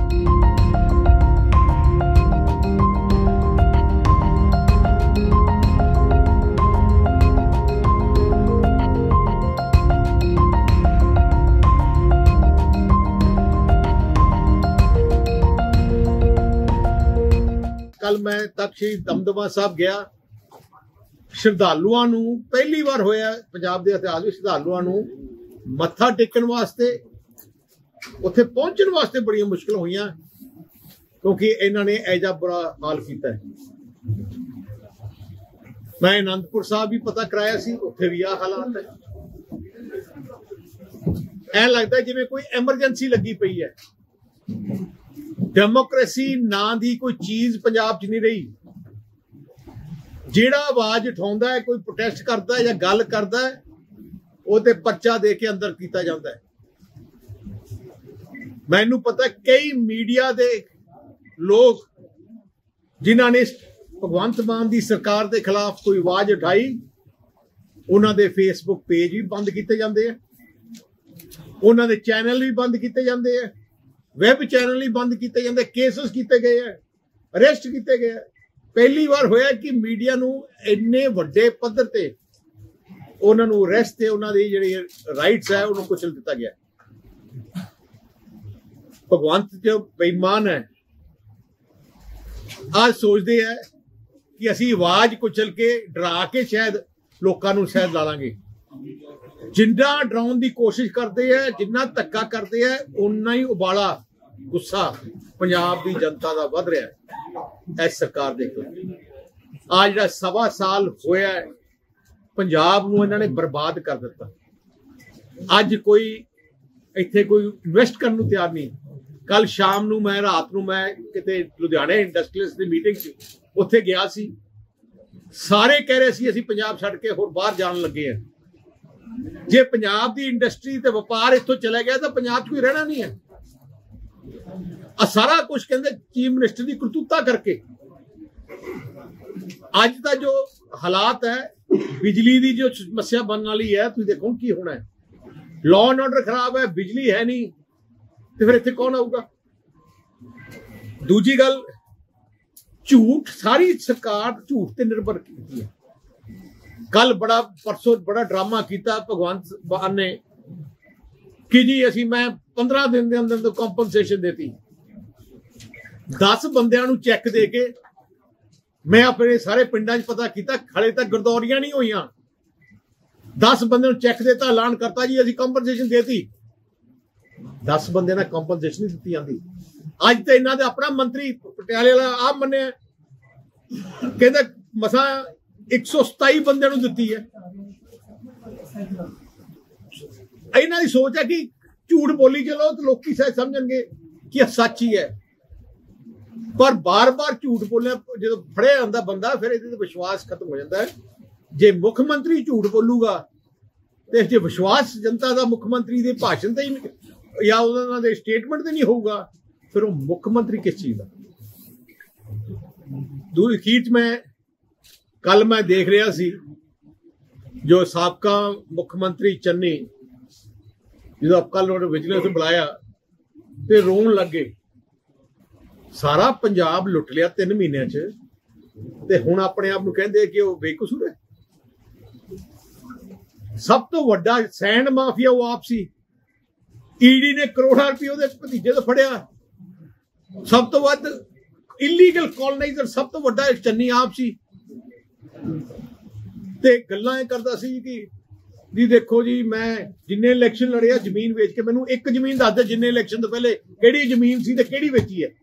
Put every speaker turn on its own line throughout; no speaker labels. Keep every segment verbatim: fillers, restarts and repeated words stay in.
कल मैं तख्त श्री दमदमा साहब गया। श्रद्धालुआं नूं पहली बार होया पंजाब दे इतिहास विच श्रद्धालुआं नूं मत्था टेकण वास्ते उत्थे पहुंचण वास्ते बड़ियां मुश्किल होईयां क्योंकि इन्हां ने ऐजा बुरा हाल कीता है। मैं आनंदपुर साहब भी पता कराया सी, उत्थे भी आ हालात है। ऐ लगदा जिवें कोई एमरजेंसी लगी पई है। डेमोक्रेसी नां दी कोई चीज पंजाब च नहीं रही। जेड़ा आवाज उठाउंदा है, कोई प्रोटेस्ट करदा है या गल करदा है, वो ते पर्चा दे के अंदर कीता जांदा है। मैनू पता कई मीडिया दे लोग जिन्हां ने भगवंत मान दी सरकार दे खिलाफ कोई आवाज उठाई, उन्हां दे फेसबुक पेज भी बंद कीते जांदे हैं, उन्हां दे चैनल भी बंद कीते जांदे हैं, वैब चैनल ही बंद किए जाते, केसेस किए गए हैं, अरेस्ट किए गए हैं। पहली बार होया कि मीडिया नूं इन्ने वड्डे पद्धर ते उन्हां नूं अरेस्ट ते उन्हां दी जिहड़ी राइट्स है उन्होंने कुचल दिता गया। भगवंत जो बेईमान है आज सोचते हैं कि असी आवाज कुचल के डरा के शायद लोकां नूं शायद ला लांगे। जिन्ना डराउण की कोशिश करते हैं, जिन्ना धक्का करते हैं, उन्ना ही उबाला गुस्सा पंजाब की जनता का वध रहा है इस सरकार दे खिलाफ। आज जिहड़ा सवा साल होया है पंजाब नूं इन्हां ने बर्बाद कर दिता। अज कोई इत्थे कोई इन्वेस्ट करने नूं तैयार नहीं। कल शाम नूं मैं रात नूं मैं किते लुधियाणे इंडस्ट्रीअलिस्ट दी मीटिंग च उत्थे गया सी। सारे कह रहे सी असीं पंजाब छड्ड के होर बाहर जाण लगे हैं। जे पंजाब की इंडस्ट्री ते व्यापार इत्थों चला गया तो पंजाब कोई रहना नहीं है। आ सारा कुछ कहते चीफ मिनिस्टर की करतूता करके। अज का जो हालात है, बिजली की जो समस्या बनने वाली है, तुम देखो की होना है। लॉ एंड ऑर्डर खराब है, बिजली है नहीं, तो फिर इत्थे कौन आऊगा। दूजी गल, झूठ, सारी सरकार झूठ ते निर्भर की है। कल बड़ा परसों बड़ा ड्रामा किया भगवंत मान ने कि जी असी मैं पंद्रह दिन के अंदर तो कंपनसेशन देती। दस बंदियां नूं चैक दे के मैं अपने सारे पिंडां च पता किया, हले तक गिरदौरियां नहीं होईयां। दस बंदे चैक देता, ऐलान करता जी असी कंपनसेशन देती। दस बंदे ने कंपनसेशन नहीं दी जाती। अज तो इन्हां दे अपना मंत्री पटियाले वाला आप मन्ने कहंदा मसा एक सौ सताई बंदे नूं दित्ती है। इन्हां दी सोच है कि झूठ बोली चलो तो लोग शायद समझणगे कि सच ही है, पर बार बार झूठ बोलने जो फड़िया जाता बंदा फिर इहदे ते विश्वास खत्म हो जाता है। जे मुख्यमंत्री झूठ बोलूगा तो जे विश्वास जनता का मुख्यमंत्री के भाषण ते ही या उन्हां दे स्टेटमेंट ते नहीं होगा, फिर वो मुख्यमंत्री किस चीज का। दूसरी खींच में कल मैं देख रहा सी जो साबका मुख्यमंत्री चन्नी जो कल विजिलेंस बुलाया तो रोन लग गए। सारा पंजाब लुट लिया तीन महीनों च, ते हुण अपने आप नूं कहंदे कि वो बेकसूर है। सब तो वड्डा सैंड माफिया वो आप सी। ईडी ने करोड़ां रुपये उहदे भतीजे तो फड़िया। सब तो वध इलीगल कॉलोनाइजर सब तो वड्डा चन्नी आप सी। ते गल्लां करदा सी कि जी देखो जी मैं जिन्ने इलेक्शन लड़े जमीन वेच के, मैनू एक जमीन दस दे जिन्ने इलेक्शन तो पहले केड़ी जमीन सी ते केड़ी वेची है।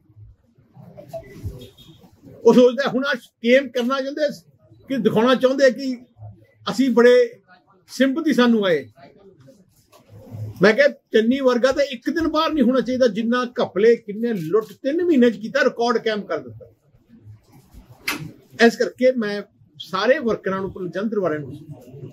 वो सोचता हुण गेम करना चाहते कि दिखाना चाहते कि असी बड़े सिंपति सानू आए। मैं कह चन्नी वर्गा तो एक दिन बाहर नहीं होना चाहिए जिन्ना घपले किन्ने लुट तीन महीने किया, रिकॉर्ड कायम कर दिता। इस करके मैं सारे वर्करां नूं जलंधर वालियां नूं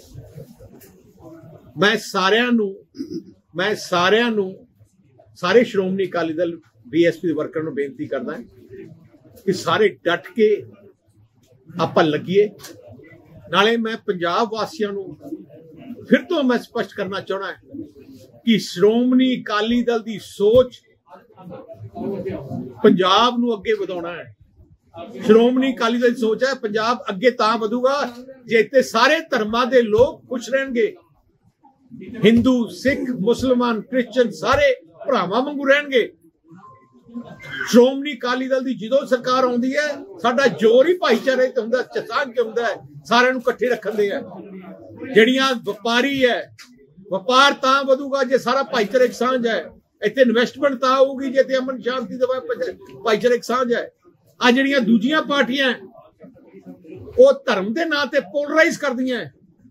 मैं सारियां नूं मैं सारियां नूं सारे श्रोमणी अकाली दल बीएसपी दे वर्करां नूं बेनती करदा कि सारे डट के आपां लगिए। नाले मैं पंजाब वासियों नूं फिर तो मैं स्पष्ट करना चाहना कि श्रोमणी अकाली दल की सोच पंजाब नूं अगे वधाउणा है। श्रोमणी अकाली दल दी सोच है पंजाब अगे तां वधूगा जे इत्थे सारे धर्मां दे लोग खुश रहणगे। हिंदू, सिख, मुसलमान, क्रिश्चियन सारे भरावां वांगू रहणगे। श्रोमणी अकाली दल दी जदों सरकार आउंदी है साडा जोर ही भाईचारे ते हुंदा, चसांग के हुंदा है, सारिआं नूं इकट्ठे रखण दे है। ਜਿਹੜੀਆਂ ਵਪਾਰੀ ਹੈ ਵਪਾਰ ਤਾਂ ਵਧੂਗਾ ਜੇ ਸਾਰਾ ਭਾਈਚਾਰਕ ਸਾਂਝ ਹੈ। ਇੱਥੇ ਇਨਵੈਸਟਮੈਂਟ ਤਾਂ ਆਊਗੀ ਜੇ ਤੇ ਅਮਨ ਸ਼ਾਂਤੀ ਦਾ ਭਾਈਚਾਰਕ ਸਾਂਝ ਹੈ। ਆ ਜਿਹੜੀਆਂ ਦੂਜੀਆਂ ਪਾਰਟੀਆਂ ਉਹ ਧਰਮ ਦੇ ਨਾਂ ਤੇ ਪੋਲਰਾਈਜ਼ ਕਰਦੀਆਂ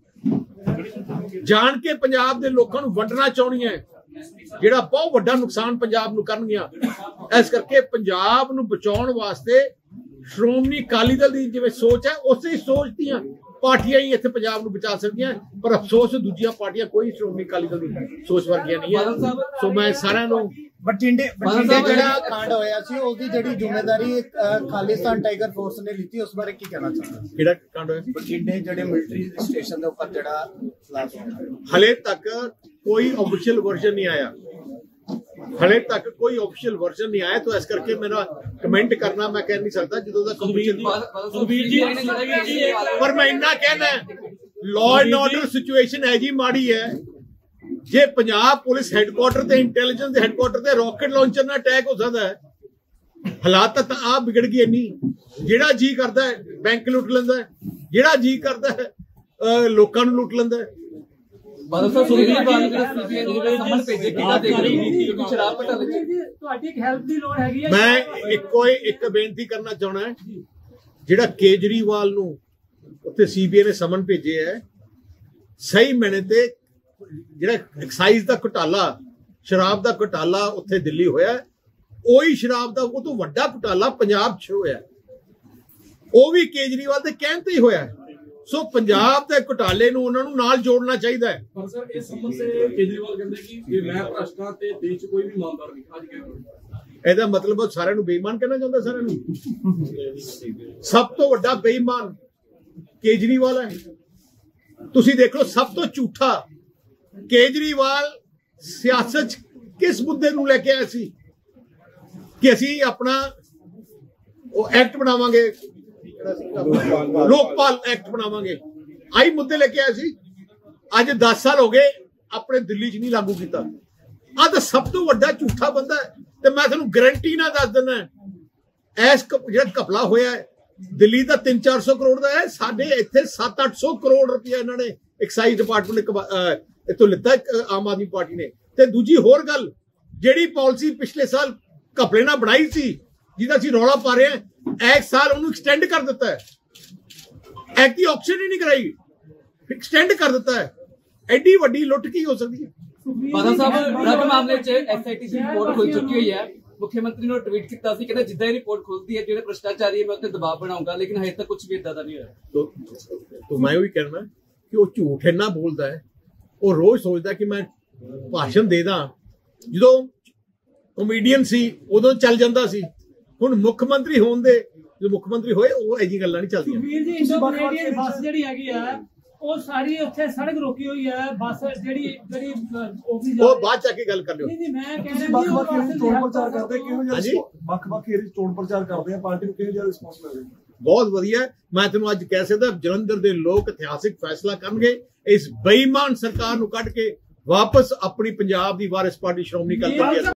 ਜਾਣ ਕੇ ਪੰਜਾਬ ਦੇ ਲੋਕਾਂ ਨੂੰ ਵੰਡਣਾ ਚਾਹੁੰਦੀਆਂ, ਜਿਹੜਾ ਬਹੁਤ ਵੱਡਾ ਨੁਕਸਾਨ ਪੰਜਾਬ ਨੂੰ ਕਰਨਗੀਆਂ। ਇਸ ਕਰਕੇ ਪੰਜਾਬ ਨੂੰ ਬਚਾਉਣ ਵਾਸਤੇ ਸ਼੍ਰੋਮਣੀ ਅਕਾਲੀ ਦਲ ਦੀ ਜਿਵੇਂ ਸੋਚ ਹੈ ਉਸੇ ਸੋਚ ਦੀਆਂ पार्टियां ही इत्थे पंजाब नूं बचा सकदियां, पर अफसोस दूजियां पार्टियां कोई श्रोमणी अकाली दल दी सोच वर्गियां नहीं है। सो मैं सारिआं नूं
बठिंडे बठिंडे जिहड़ा कांड होया सी उसदी जिहड़ी जिम्मेदारी खालिस्तान टाइगर फोर्स ने लीती, उस बारे की कहना चाहते हैं?
किहड़ा कांड होया?
बठिंडे जिहड़े मिलिटरी स्टेशन दे उपर जिहड़ा ब्लास्ट होया,
हले तक कोई ऑफिशियल वर्जन नहीं आया, हले तक कोई ऑफिशियल वर्जन नहीं आया। तो इस करके मेरा कमेंट करना मैं कह नहीं सकता जो पर मैं इन्ना कहना लॉ एंड ऑर्डर सिचुएशन है जी माड़ी है। जे पंजाब पुलिस हैडक्वार्टर ते इंटैलीजेंस दे हैडक्वार्टर ते रॉकेट लॉन्चर नाल अटैक हो सकता है। हालात तो आप बिगड़ गई इन्नी, जेड़ा जी करता है बैंक लुट लेंदा है, जेड़ा जी करता है लोकां नूं लुट लेंदा है।
मैं
इको एक बेनती करना चाहना है, जिहड़ा केजरीवाल नूं उत्थे सीबीआई ने समन भेजे है, सही मैने ते जिहड़ा एक्साइज दा घोटाला, शराब दा घोटाला उत्थे दिल्ली होया, ओही शराब दा उह तों वड्डा घोटाला पंजाब च होया, ओह भी केजरीवाल दे कहण ते ही होया। सो पंजाब के घोटाले नूं उन्हां नूं नाल जोड़ना चाहिए है।
पर सर इस संबंध से केजरीवाल कहते हैं कि मैं भ्रष्ट हां ते देश च कोई भी ईमानदार नहीं। आज क्या
ਇਹਦਾ मतलब सारे नूं बेईमान कहना चाहता, सारे नूं सब तो वड्डा बेईमान केजरीवाल है। तुसीं देख लो सब तो झूठा केजरीवाल सियासत किस मुद्दे नूं लेके आया सी कि असीं अपना वो एक्ट बनावांगे, लोकपाल एक्ट बनावांगे, आई मुद्दे लेके आए सी। अज दस साल हो गए अपने दिल्ली च नहीं लागू किया। आ तो सब तो वड्डा झूठा बंदा है। ते मैं तुहानूं गारंटी ना दस दिना ऐस जिहड़ा घपला होया है दिल्ली का तीन चार सौ करोड़ का है, साडे इत्थे सत्त अठ सौ करोड़ रुपया इन्हां ने एक्साइज डिपार्टमेंट इत्थों लिता आम आदमी पार्टी ने। ते दूजी होर गल जिहड़ी पॉलिसी पिछले साल घपले नाल बनाई सी जिहदा असीं रौला पा रहे हैं, एक साल उन्होंने एक्सटेंड कर दिता है। एक्ट की ऑप्शन ही नहीं कराई, एक्सटेंड कर दिता है। एडी वड्डी लुट की हो सकती है?
बादल साहब ड्रग मामले च एसआईटी की रिपोर्ट खुल चुकी हुई है। मुख्यमंत्री ने ट्वीट किया सी कहते जिद्दां ही रिपोर्ट खुलती है जो भ्रष्टाचारी है मैं उत्ते दबाव बनाऊंगा, लेकिन हजे तक कुछ भी इदां दा नहीं होया।
तो तो मैं भी कहना कि वो झूठ इन्ना बोलता है, वो रोज सोचता कि मैं भाषण दे दा, जो कॉमेडियन सी उदों चल जाता सी, हुण मुख मंत्री होण दे जो मुख मंत्री होए वो ऐसी गल्लां नहीं चलदियां।
वीर जी इंडो कनेडियन बस जेहड़ी हैगी है वो सारी उत्थे सड़क रोकी हुई है, बस जेहड़ी जेहड़ी ऑफिस
वो बाद च आके गल कर लियो।
नहीं नहीं मैं कह रहा
बख-बख एरिया चोण प्रचार करदे किहो जिहा बख-बख एरिया चोण प्रचार करदे हैं, पार्टी नूं किहो जिहा रिस्पांस मिल रिहा?
बहुत वधिया। मैं तुहानूं अज कह सकदा जलंधर दे लोग इतिहासिक फैसला करनगे, इस बेईमान सरकार नूं कढ के वापस अपनी पंजाब दी वारिस पार्टी श्रोमणी अकाली दल